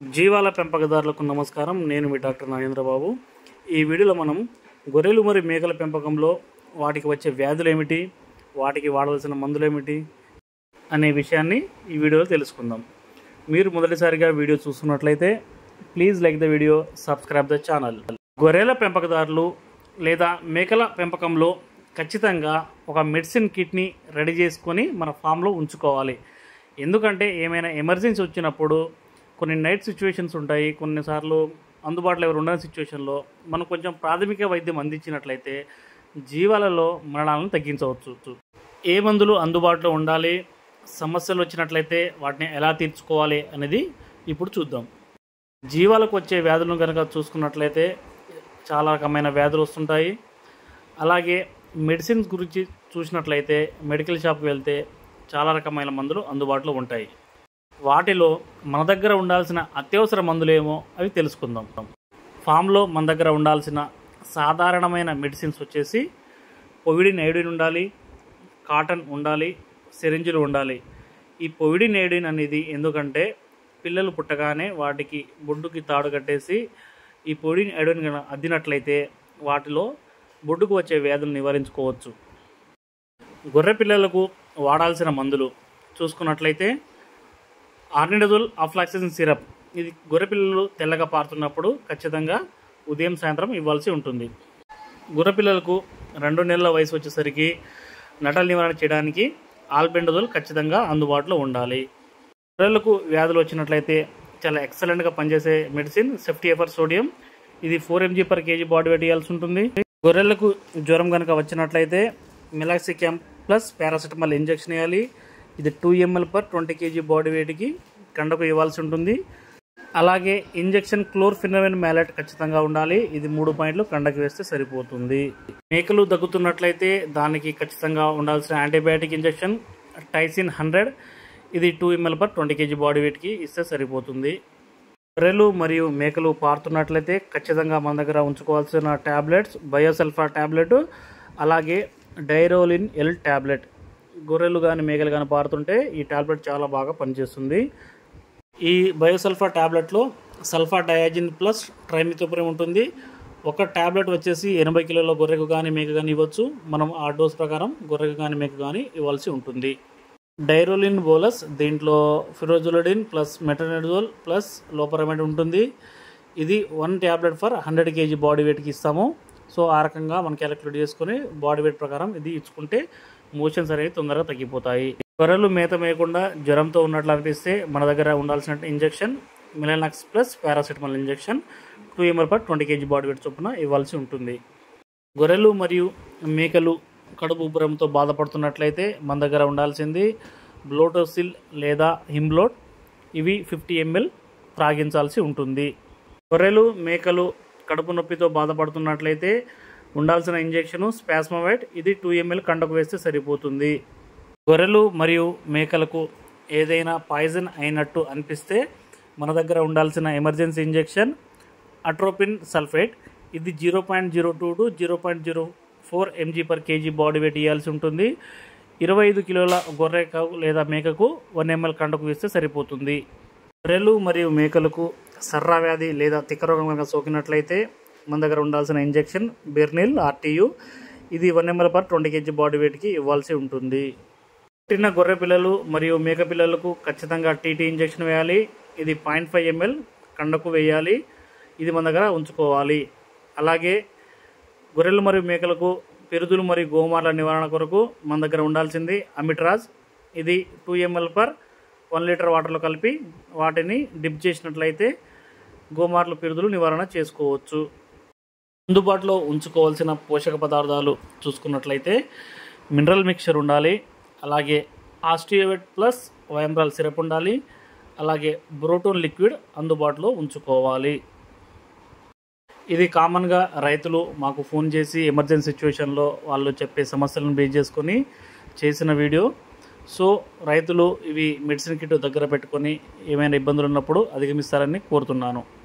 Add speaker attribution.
Speaker 1: జీవాల పెంపకదారులకు నమస్కారం. నేను మీ డాక్టర్ నాగేంద్రబాబు. ఈ వీడియోలో మనం గొర్రెలు మరియు మేకల పెంపకంలో వాటికి వచ్చే వ్యాధులు ఏమిటి, వాటికి వాడవలసిన మందులు ఏమిటి అనే విషయాన్ని ఈ వీడియోలో తెలుసుకుందాం. మీరు మొదటిసారిగా వీడియో చూస్తున్నట్లయితే please like the video, subscribe the channel. గొర్రెల పెంపకదారులు లేదా మేకల పెంపకంలో ఖచ్చితంగా ఒక మెడిసిన్ కిట్ని రెడీ చేసుకొని మన ఫామ్లో ఉంచుకోవాలి. ఎందుకంటే ఏమైనా ఎమర్జెన్సీ వచ్చినప్పుడు కొన్ని నైట్ సిచ్యువేషన్స్ ఉంటాయి. కొన్నిసార్లు అందుబాటులో ఎవరు ఉండని సిచ్యువేషన్లో మనం కొంచెం ప్రాథమిక వైద్యం అందించినట్లయితే జీవాలలో మరణాలను తగ్గించవచ్చు. ఏ మందులు అందుబాటులో ఉండాలి, సమస్యలు వచ్చినట్లయితే వాటిని ఎలా తీర్చుకోవాలి అనేది ఇప్పుడు చూద్దాం. జీవాలకు వచ్చే వ్యాధులను కనుక చూసుకున్నట్లయితే చాలా రకమైన వ్యాధులు వస్తుంటాయి. అలాగే మెడిసిన్స్ గురించి చూసినట్లయితే మెడికల్ షాప్కి వెళ్తే చాలా రకమైన మందులు అందుబాటులో ఉంటాయి. వాటిలో మన దగ్గర ఉండాల్సిన అత్యవసర మందులేమో అవి తెలుసుకుందాం. ఫామ్లో మన దగ్గర ఉండాల్సిన సాధారణమైన మెడిసిన్స్ వచ్చేసి పొవిడిన్ ఐయోడిన్ ఉండాలి, కాటన్ ఉండాలి, సిరింజులు ఉండాలి. ఈ పొవిడిన్ ఐయోడిన్ అనేది ఎందుకంటే పిల్లలు పుట్టగానే వాటికి బొడ్డుకి తాడు కట్టేసి ఈ పొవిడిన్ ఐయోడిన్ కనుక అద్దినట్లయితే వాటిలో బొడ్డుకు వచ్చే వ్యాధులు నివారించుకోవచ్చు. గొర్రె పిల్లలకు వాడాల్సిన మందులు చూసుకున్నట్లయితే ఆర్నిడజోల్ ఆఫ్లాక్సిసిన్ సిరప్, ఇది గొర్రె పిల్లలు తెల్లగా పారుతున్నప్పుడు ఖచ్చితంగా ఉదయం సాయంత్రం ఇవ్వాల్సి ఉంటుంది. గొర్రె పిల్లలకు 2 నెలల వయసు వచ్చేసరికి నటల నివారణ చేయడానికి ఆల్బెండజోల్ ఖచ్చితంగా అందుబాటులో ఉండాలి. గొర్రెలకు వ్యాధులు వచ్చినట్లయితే చాలా ఎక్సలెంట్గా పనిచేసే మెడిసిన్ సెఫ్టిఎఫర్ సోడియం, ఇది 4 mg/kg బాడీ వెయిట్ ఇవ్వాల్సి ఉంటుంది. గొర్రెలకు జ్వరం కనుక వచ్చినట్లయితే మిలాక్సిక్యామ్ ప్లస్ పారాసిటమాల్ ఇంజెక్షన్ ఇవ్వాలి. ఇది 2 ml/20 kg బాడీ వెయిట్కి కండకు ఇవ్వాల్సి ఉంటుంది. అలాగే ఇంజెక్షన్ క్లోర్ఫినమిన్ మ్యాలెట్ ఖచ్చితంగా ఉండాలి. ఇది 3 పాయింట్లు కండకు వేస్తే సరిపోతుంది. మేకలు దగ్గుతున్నట్లయితే దానికి ఖచ్చితంగా ఉండాల్సిన యాంటీబయాటిక్ ఇంజెక్షన్ టైసిన్ 100, ఇది 2 ml/20 kg బాడీ వెయిట్కి ఇస్తే సరిపోతుంది. గొర్రెలు మరియు మేకలు పారుతున్నట్లయితే ఖచ్చితంగా మన దగ్గర ఉంచుకోవాల్సిన ట్యాబ్లెట్స్ బయోసల్ఫా ట్యాబ్లెట్, అలాగే డైరోలిన్ ఎల్ ట్యాబ్లెట్. గొర్రెలు కానీ మేకలు కానీ పారుతుంటే ఈ ట్యాబ్లెట్ చాలా బాగా పనిచేస్తుంది. ఈ బయోసల్ఫా ట్యాబ్లెట్లో సల్ఫా డయాజిన్ ప్లస్ ట్రైమిథోప్రిమ్ ఉంటుంది. ఒక ట్యాబ్లెట్ వచ్చేసి 80 కిలోల గొర్రెకు కానీ మేక కానీ ఇవ్వచ్చు. మనం ఆ డోస్ ప్రకారం గొర్రెకు కానీ మేక కానీ ఇవ్వాల్సి ఉంటుంది. డైరోలిన్ బోలస్, దీంట్లో ఫిరోజులడిన్ ప్లస్ మెటనెడజోల్ ప్లస్ లోపరమైడ్ ఉంటుంది. ఇది 1 ట్యాబ్లెట్ ఫర్ 100 kg బాడీ వెయిట్కి ఇస్తాము. సో ఆ రకంగా మనం క్యాలిక్యులేట్ చేసుకుని బాడీ వెయిట్ ప్రకారం ఇది ఇచ్చుకుంటే మోషన్స్ అనేవి తొందరగా తగ్గిపోతాయి. గొర్రెలు మేత మేయకుండా జ్వరంతో ఉన్నట్లు అనిపిస్తే మన దగ్గర ఉండాల్సిన ఇంజెక్షన్ మిలానాక్స్ plus paracetamol injection 2 ml/20 kg body weight చొప్పున ఇవ్వాల్సి ఉంటుంది. గొర్రెలు మరియు మేకలు కడుపు ఉబ్బరంతో బాధపడుతున్నట్లయితే మన దగ్గర ఉండాల్సింది బ్లోటోసిల్ లేదా హిమ్బ్లోట్, ఇవి 50 ml త్రాగించాల్సి ఉంటుంది. గొర్రెలు మేకలు కడుపు నొప్పితో బాధపడుతున్నట్లయితే ఉండాల్సిన ఇంజెక్షను స్పాస్మోవైట్, ఇది 2 ml కండకు వేస్తే సరిపోతుంది. గొర్రెలు మరియు మేకలకు ఏదైనా పాయిజన్ అయినట్టు అనిపిస్తే మన దగ్గర ఉండాల్సిన ఎమర్జెన్సీ ఇంజెక్షన్ అట్రోపిన్ సల్ఫేట్, ఇది 0.02 to 0.04 mg/kg బాడీ వెయిట్ ఇవ్వాల్సి ఉంటుంది. 25 కిలోల గొర్రెకు లేదా మేకకు 1 ml కండకు వేస్తే సరిపోతుంది. గొర్రెలు మరియు మేకలకు సర్రా వ్యాధి లేదా తిక్క రోగం కనుక సోకినట్లయితే మన దగ్గర ఉండాల్సిన ఇంజెక్షన్ బెర్నిల్ RTU, ఇది 1 ml/20 kg బాడీ వెయిట్కి ఇవ్వాల్సి ఉంటుంది. పుట్టిన గొర్రె పిల్లలు మరియు మేక పిల్లలకు ఖచ్చితంగా TT ఇంజెక్షన్ వేయాలి. ఇది 0.5 ml కండకు వేయాలి. ఇది మన దగ్గర ఉంచుకోవాలి. అలాగే గొర్రెలు మరియు మేకలకు పెరుదులు మరియు గోమార్ల నివారణ కొరకు మన దగ్గర ఉండాల్సింది అమిట్రాజ్, ఇది 2 ml/1 లీటర్ వాటర్లో కలిపి వాటిని డిప్ చేసినట్లయితే గోమార్ల పెరుదులు నివారణ చేసుకోవచ్చు. అందుబాటులో ఉంచుకోవాల్సిన పోషక పదార్థాలు చూసుకున్నట్లయితే మినరల్ మిక్చర్ ఉండాలి, అలాగే ఆస్టియోవెట్ ప్లస్ వైమ్రాల్ సిరప్ ఉండాలి, అలాగే బ్రోటోన్ లిక్విడ్ అందుబాటులో ఉంచుకోవాలి. ఇది కామన్గా రైతులు మాకు ఫోన్ చేసి ఎమర్జెన్సీ సిచ్యువేషన్లో వాళ్ళు చెప్పే సమస్యలను బేస్ చేసుకొని చేసిన వీడియో. సో రైతులు ఇవి మెడిసిన్ కిట్ దగ్గర పెట్టుకొని ఏమైనా ఇబ్బందులు ఉన్నప్పుడు అధిగమిస్తారని కోరుతున్నాను.